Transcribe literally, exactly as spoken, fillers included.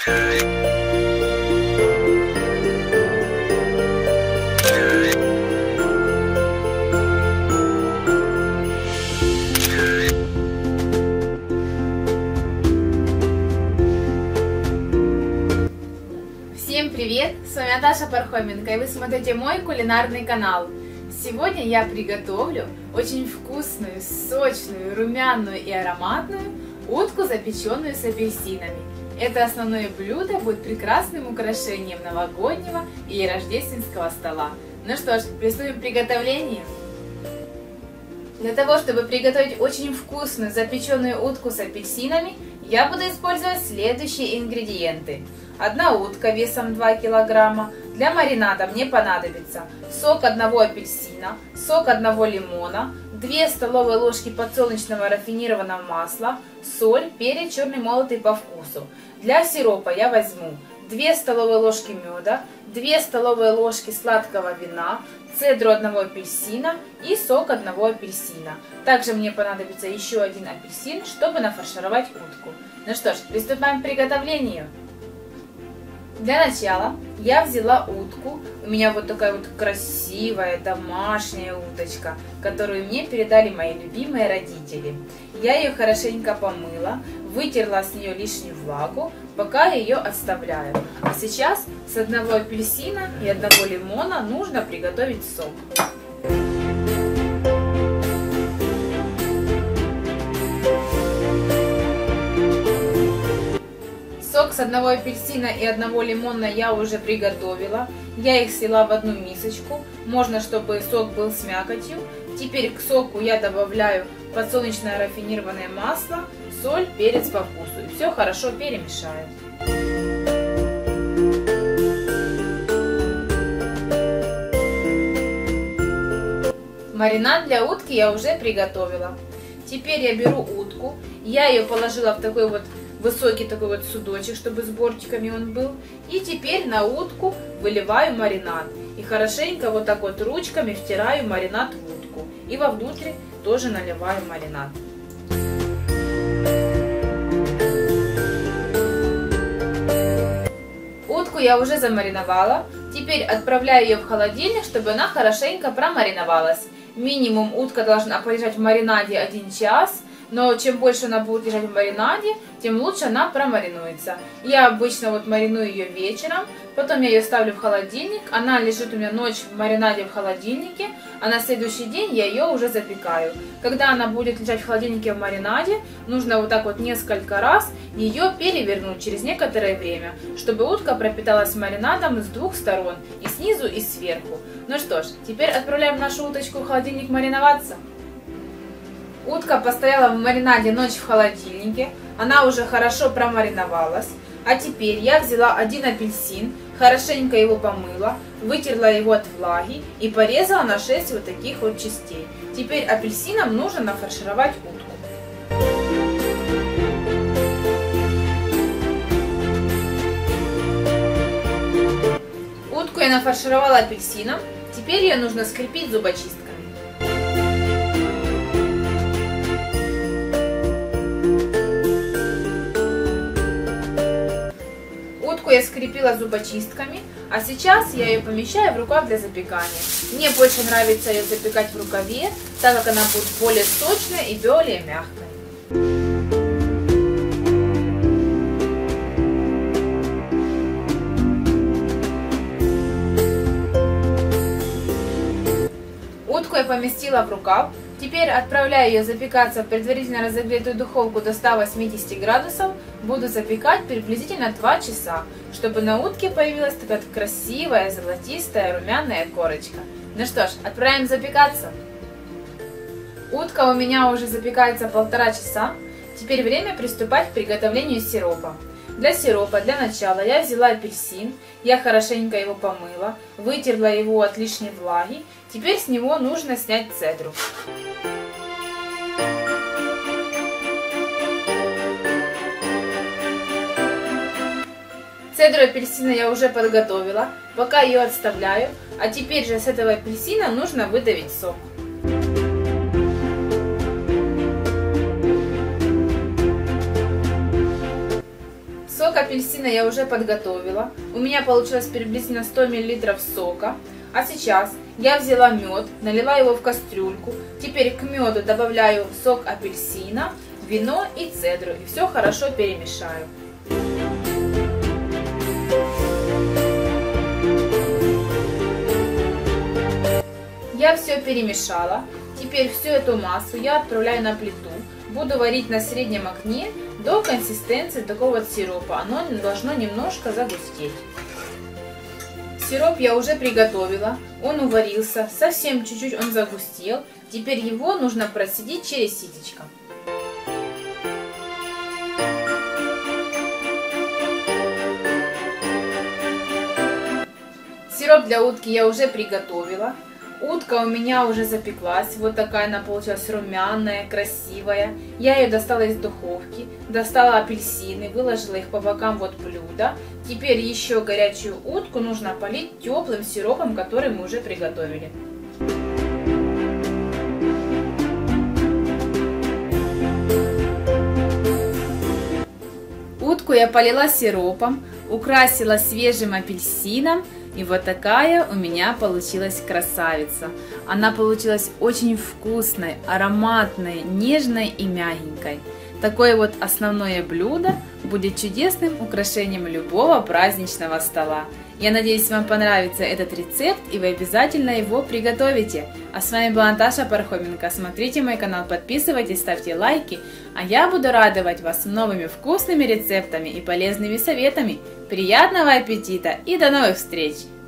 Всем привет! С вами Наташа Пархоменко, и вы смотрите мой кулинарный канал. Сегодня я приготовлю очень вкусную, сочную, румяную и ароматную утку, запеченную с апельсинами. Это основное блюдо будет прекрасным украшением новогоднего и рождественского стола. Ну что ж, приступим к приготовлению. Для того, чтобы приготовить очень вкусную запеченную утку с апельсинами, я буду использовать следующие ингредиенты. Одна утка весом два килограмма. Для маринада мне понадобится сок одного апельсина, сок одного лимона, две столовые ложки подсолнечного рафинированного масла, соль, перец черный молотый по вкусу. Для сиропа я возьму две столовые ложки меда, две столовые ложки сладкого вина, цедру одного апельсина и сок одного апельсина. Также мне понадобится еще один апельсин, чтобы нафаршировать утку. Ну что ж, приступаем к приготовлению. Для начала я взяла утку. У меня вот такая вот красивая домашняя уточка, которую мне передали мои любимые родители. Я ее хорошенько помыла, вытерла с нее лишнюю влагу, пока ее отставляю. А сейчас с одного апельсина и одного лимона нужно приготовить сок. Сок с одного апельсина и одного лимона я уже приготовила. Я их слила в одну мисочку. Можно, чтобы сок был с мякотью. Теперь к соку я добавляю подсолнечное рафинированное масло, соль, перец по вкусу. И все хорошо перемешаю. Маринад для утки я уже приготовила. Теперь я беру утку. Я ее положила в такой вот высокий такой вот судочек, чтобы с бортиками он был. И теперь на утку выливаю маринад. И хорошенько вот так вот ручками втираю маринад в утку. И вовнутрь тоже наливаю маринад. Утку я уже замариновала. Теперь отправляю ее в холодильник, чтобы она хорошенько промариновалась. Минимум утка должна полежать в маринаде один час. Но чем больше она будет лежать в маринаде, тем лучше она промаринуется. Я обычно вот мариную ее вечером, потом я ее ставлю в холодильник. Она лежит у меня ночь в маринаде в холодильнике, а на следующий день я ее уже запекаю. Когда она будет лежать в холодильнике в маринаде, нужно вот так вот несколько раз ее перевернуть через некоторое время, чтобы утка пропиталась маринадом с двух сторон, и снизу, и сверху. Ну что ж, теперь отправляем нашу уточку в холодильник мариноваться. Утка постояла в маринаде ночь в холодильнике, она уже хорошо промариновалась. А теперь я взяла один апельсин, хорошенько его помыла, вытерла его от влаги и порезала на шесть вот таких вот частей. Теперь апельсином нужно нафаршировать утку. Утку я нафаршировала апельсином, теперь ее нужно скрепить зубочисткой. Утку я скрепила зубочистками, а сейчас я ее помещаю в рукав для запекания. Мне больше нравится ее запекать в рукаве, так как она будет более сочной и более мягкой. Утку я поместила в рукав. Теперь отправляю ее запекаться в предварительно разогретую духовку до ста восьмидесяти градусов. Буду запекать приблизительно два часа, чтобы на утке появилась такая красивая, золотистая, румяная корочка. Ну что ж, отправляем запекаться. Утка у меня уже запекается полтора часа. Теперь время приступать к приготовлению сиропа. Для сиропа для начала я взяла апельсин, я хорошенько его помыла, вытерла его от лишней влаги. Теперь с него нужно снять цедру. Цедру апельсина я уже подготовила, пока ее отставляю, а теперь же с этого апельсина нужно выдавить сок. Сок апельсина я уже подготовила. У меня получилось приблизительно сто миллилитров сока. А сейчас я взяла мед, налила его в кастрюльку. Теперь к меду добавляю сок апельсина, вино и цедру. И все хорошо перемешаю. Я все перемешала. Теперь всю эту массу я отправляю на плиту. Буду варить на среднем огне до консистенции такого вот сиропа. Оно должно немножко загустеть. Сироп я уже приготовила. Он уварился. Совсем чуть-чуть он загустел. Теперь его нужно процедить через ситечко. Сироп для утки я уже приготовила. Утка у меня уже запеклась, вот такая она получилась румяная, красивая. Я ее достала из духовки, достала апельсины, выложила их по бокам вот блюда. Теперь еще горячую утку нужно полить теплым сиропом, который мы уже приготовили. Утку я полила сиропом, украсила свежим апельсином. И вот такая у меня получилась красавица. Она получилась очень вкусной, ароматной, нежной и мягенькой. Такое вот основное блюдо будет чудесным украшением любого праздничного стола. Я надеюсь, вам понравится этот рецепт и вы обязательно его приготовите. А с вами была Наташа Пархоменко. Смотрите мой канал, подписывайтесь, ставьте лайки. А я буду радовать вас новыми вкусными рецептами и полезными советами. Приятного аппетита и до новых встреч!